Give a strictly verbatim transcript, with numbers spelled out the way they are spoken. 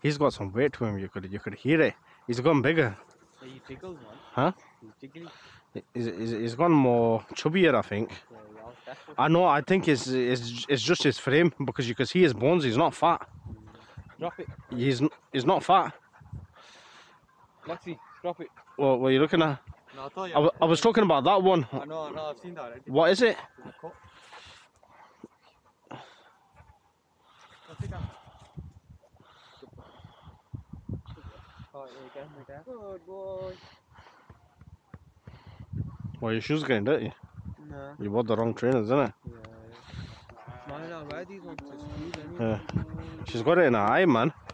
He's got some weight to him. You could you could hear it. He's gone bigger. Yeah, he tickles, man. Huh? He's tickly. He's, he's, he's gone more chubbier, I think. Yeah, yeah, that's what I know. I think it's, it's it's just his frame because you can see his bones. He's not fat. Drop it. He's he's not fat. Lexi, drop it. What what are you looking at? No, I thought you I, w- I was talking about that one. I know, no, I've seen that already. What is it? There's a cut. Drop it down. Oh, yeah, again, again. Good boy. Well, your shoes getting dirty. No. You bought the wrong trainers, isn't it? Yeah, yeah. Smile now, wear these ones to school anyway. Yeah. She's got it in her eye, man.